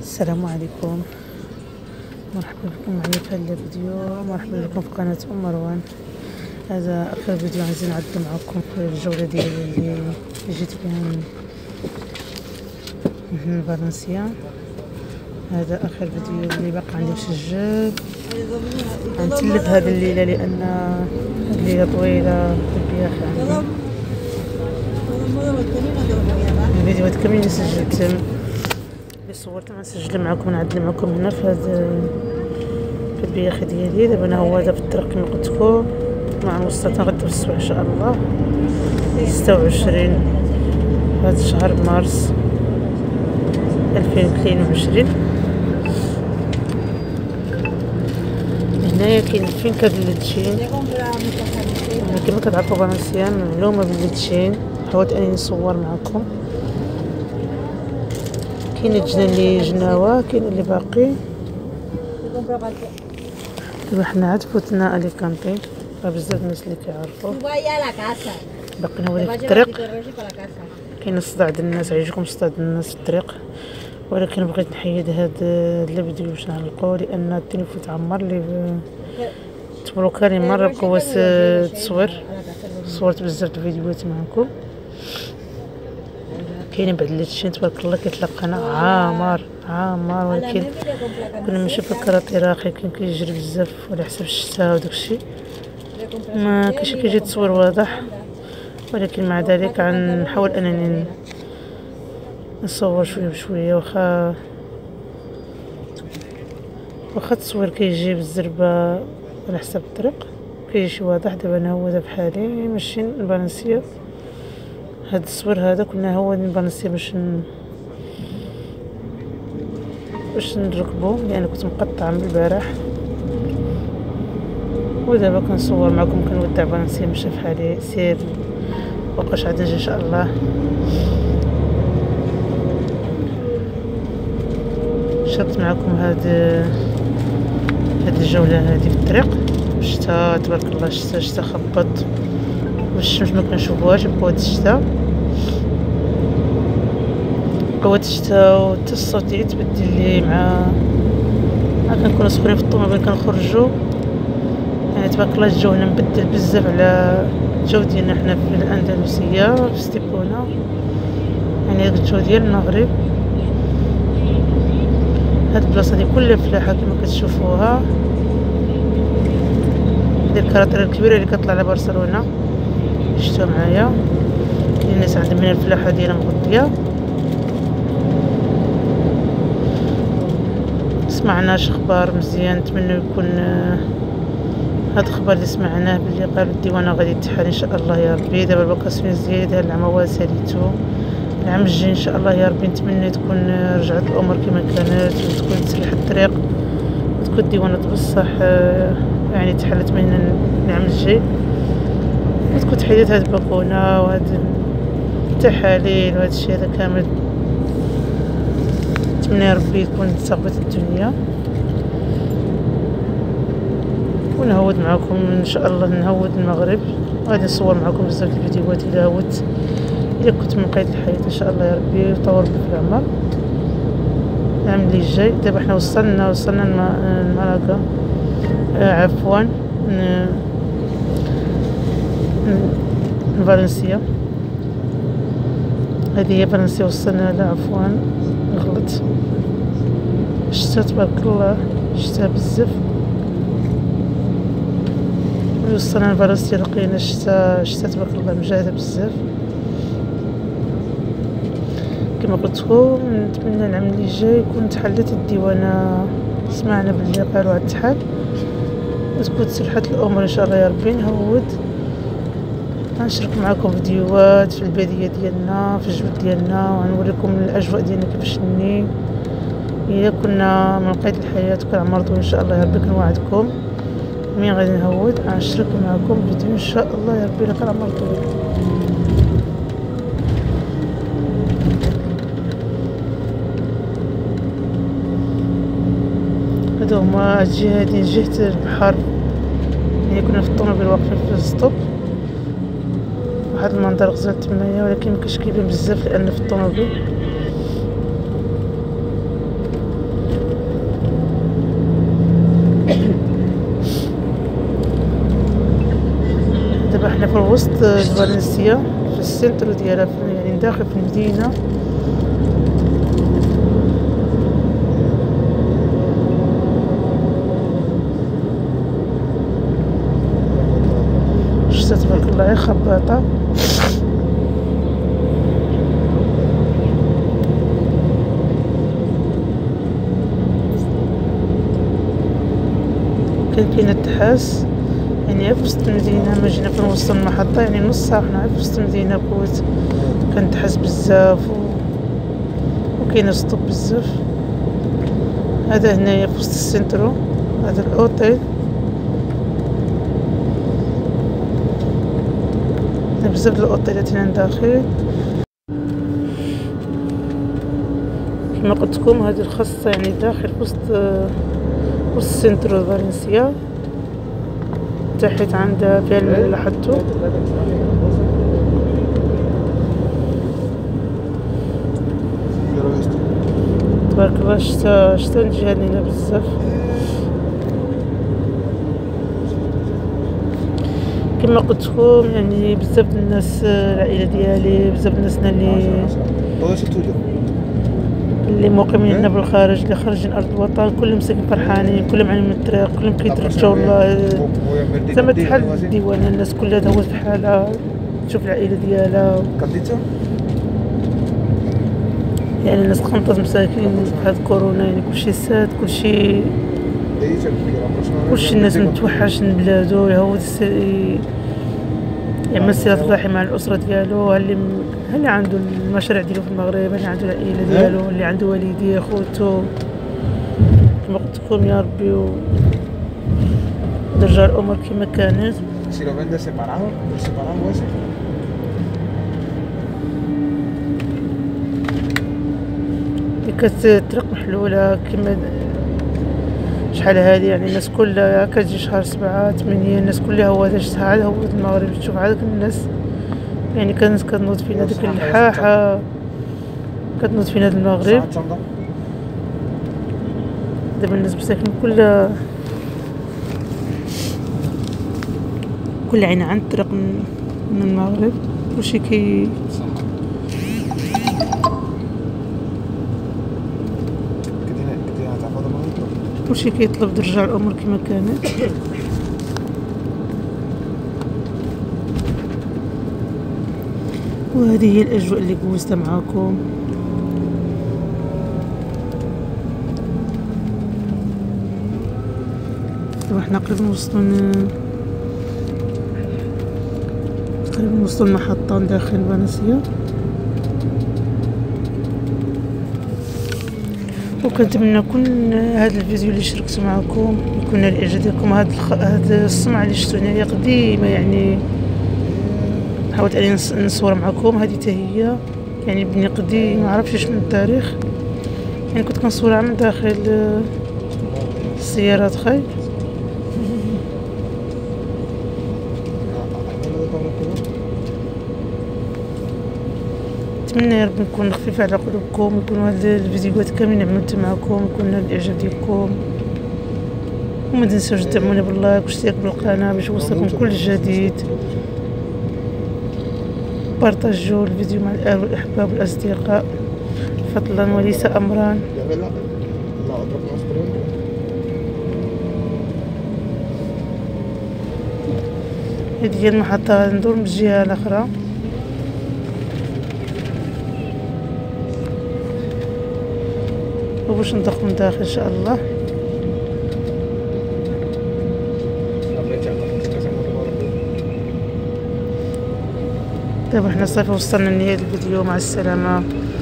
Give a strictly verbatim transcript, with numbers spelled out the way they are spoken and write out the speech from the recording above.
السلام عليكم، مرحبا بكم معايا في هذا الفيديو. مرحبا بكم في قناة ام مروان. هذا اخر فيديو عايزين نعدل معكم في الجولة ديالي اللي جيت بها من فالنسيا. هذا اخر فيديو اللي باقي عندي مسجل. غنتلف هذه الليلة لان الليلة طويلة البياخ عندي. الفيديوهات كاملين سجلتهم اللي صورت غنسجل معكم ونعدل معكم هنا في هذا في البياخ ديالي. دابا انا هو هذا في الطريق كما قلت لكم مع وصلت غدا في الصباح ان شاء الله ستة وعشرين هذا شهر مارس ألفين واثنين وعشرين. هنايا كاين فين كدلتشين كما كتعرفوا فالنسيا معلومه باللتشين. حاولت انني نصور معكم. كاين الجنه اللي جناوه كاين اللي باقي. دابا حنا عاد فوتنا اليكانتي بزاف الناس اللي كيعرفوا باقينا هو في الطريق. كاين الصداع ديال الناس عيجيكم الصداع ديال الناس في الطريق، ولكن بغيت نحيد هاد الفيديو باش نعلقو لان التليفون تعمر لي تبروكا لي مره بقوه التصوير. صورت بزاف د الفيديوهات معكم. كاينين بعض الشيء تبارك الله كيتلقانا عامر عامر، ولكن كنا ماشي في الكراطيراخي كان كيجري بزاف على حسب الشتاء وداكشي ما كاينش كيجي التصوير واضح، ولكن مع ذلك غنحاول انني نصور شويه بشويه. واخا واخا التصوير كيجي بالزربه على حسب الطريق كيجي واضح. دابا انا هو دابا بحالي ماشيين لفالنسيا. هاد التصوير هذا كنا هو من فالنسيا باش ن... باش نركبو لان يعني كنت مقطعه من البارح، ودابا كنصور معكم كنودع فالنسيا ماشي بحالي سير وبقاش عاد نجي ان شاء الله. شربت معكم هاد هاد الجوله هذه في الطريق. الشتا تبارك الله الشتا الشتا خبط والشمس ما كنشوفوهاش بقوه الشتا قوة الشتا وحتى الصوت ديالي تبدل لي مع مع كنكونو سخونين في الطوموبيل كنخرجو. يعني تبارك الله الجو هنا مبدل بزاف على الجو ديالنا حنا في الاندلسيه في ستيبونا، يعني هذا الجو ديال المغرب. هاد البلاصه دي كلها فلاحه كما كتشوفوها. هذه الكراطير الكبيره اللي كتطلع على برشلونه شفتوها معايا. الناس عندهم من الفلاحه ديالها مغطيه. سمعناش اخبار مزيان، نتمنى يكون هاد الخبر اللي سمعناه باللي قالوا الديوانه غادي تحل ان شاء الله يا ربي. دابا الفاكاسيون زياده هاد العام هو ساليتو، العام الجاي ان شاء الله يا ربي نتمنى تكون رجعت الامور كما كانت وتكون تسلح الطريق وتكون الديوانه بصح يعني تحلت من العام الجاي وتكون تحيدت هاد الباكونه وهاد التحاليل وهاد الشيء هذا كامل. نتمنى يا ربي تكون تصاغبت الدنيا ونهود معكم ان شاء الله. نهود المغرب غادي نصور معكم بزاف د الفيديوهات الا هودت الا كنت من قيد الحياه ان شاء الله يا ربي وطور بي في العمر العام اللي جاي. دابا حنا وصلنا وصلنا لمالاغا آه عفوا فالنسيا. هذه هي فالنسيا وصلنا لها عفوا غلط. الشتا تبارك الله الشتا بزاف. وصلنا لفالنسيا لقينا الشتا الشتا تبارك الله مجاهده بزاف. كما قلت لكم نتمنى العام اللي جاي يكون تحلت الديوانه. سمعنا باللي قالوا عاد تحل وتكون تسلحت الامور ان شاء الله يا ربي. نهود غنشارك معكم فيديوهات في الباديه ديالنا في الجبل ديالنا وغنوريكم الاجواء ديالنا كيفاش ني الا كنا من قيد الحياه وكنعمر طويل ان شاء الله يا ربي. كنوعدكم مين غادي نهود غنشارك معكم فيديو ان شاء الله يا ربي الا كان عمر طويل. هادو هما الجهه هادي جهه البحر. يعني كنا في الطوموبيل واقفين في السطوب واحد المنظر غزال تمايا، ولكن مكانش كيبان بزاف لان في الطوموبيل. وسط فالنسيا في السنترو ديالها، يعني داخل في المدينة. شتا تبارك الله غير خباطة. كان كاينة التحاس يعني في وسط المدينة. ما جينا في وسط المحطة يعني نص ساعة حنا في وسط المدينة بوت. كان تحاس بزاف و... وكاينة سطوب بزاف. هذا هنايا في وسط السنترو، هذا الاوتيل. بزاف د الاوتيلات هنا داخل. كما قلت لكم هذه الخاصة يعني داخل في وسط وسط السنترو فالنسيا، تحت عند فيها الماء لحدتو. تبارك الله شتا شتا الجهة هنا بزاف. كما قلت لكم يعني بزاف الناس، العائلة ديالي بزاف الناس اللي اللي مقيمين هنا بالخارج، اللي خارجين ارض الوطن، كلهم ساكن فرحانين، كلهم عالمين من الطريق، كلهم كيترجاو الله زعما تحل الديوانه. الناس كلها دهوت في حالها، تشوف العائله ديالها. يعني الناس قنطات مساكين في هاد كورونا، يعني كلشي ساد، كلشي كلشي الناس متوحش من بلادو، يهود يعمل صلة الرحم مع الأسرة ديالو. اللي اللي عنده المشاريع ديالو في المغرب، اللي عنده العائلة ديالو، اللي عنده والديه خوتو. كما قلت لكم يا ربي ودرجة الأمور كما كانت. كانت الطريق محلولة كما شحال هادي، يعني الناس كلها كتجي شهر سبعة ثمانية، الناس كلها هوات شتها عاد هوات المغرب. تشوف عاد الناس يعني كانت كتنوض فينا ديك اللحاحة، كتنوض فينا هاد المغرب. دابا الناس مساكن كل كل عين عن الطريق من المغرب، كلشي كي كلشي كيطلب ترجع الامور كما كانت. وهذه هي الاجواء اللي جوزتها معاكم. دابا حنا قريبا وصلنا تقريبا وصلنا المحطة داخل فالنسيا. وكنتمنى كل هذا الفيديو اللي شاركت معكم يكون نال اعجابكم. هذا الخ... هذا الصنعه اللي شفتو هنايا قديمه، يعني حاولت اني نصور معكم. هذه حتى هي يعني بنيه قديم، ما عرفتش من التاريخ، يعني كنت كنصورها من داخل السيارات خاي. نتمنى يا ربي نكون خفيفه على قلوبكم، يكونوا هاد الفيديوهات كاملين عملت معكم، يكون نال الاعجاب ديالكم. وما تنساوش تدعموني باللايك واشتراك بالقناه باش يوصلكم كل جديد. بارطاجيو الفيديو مع الاهل والاحباب والاصدقاء فضلا وليس امرا. هذه هي المحطه، ندور من الجهه الاخرى. وباش ندخل من داخل ان شاء الله. دابا حنا صافي وصلنا لنهاية الفيديو. مع السلامه.